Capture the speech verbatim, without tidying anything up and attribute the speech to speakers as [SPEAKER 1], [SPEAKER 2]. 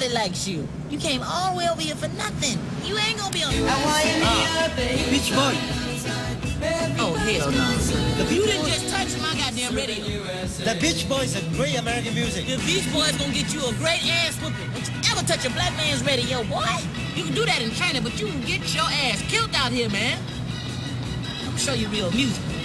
[SPEAKER 1] Nobody likes you. You came all the way over here for nothing. You ain't gonna be on...
[SPEAKER 2] Uh, Beach Boy.
[SPEAKER 1] Oh, hell no.
[SPEAKER 2] The
[SPEAKER 1] You
[SPEAKER 2] Beach
[SPEAKER 1] didn't
[SPEAKER 2] Boys.
[SPEAKER 1] just touch my goddamn radio.
[SPEAKER 2] The Beach Boys are great American music.
[SPEAKER 1] The Beach Boys gonna get you a great ass whooping. Don't you ever touch a black man's radio, boy. You can do that in China, but you can get your ass killed out here, man. I'm gonna show you real music.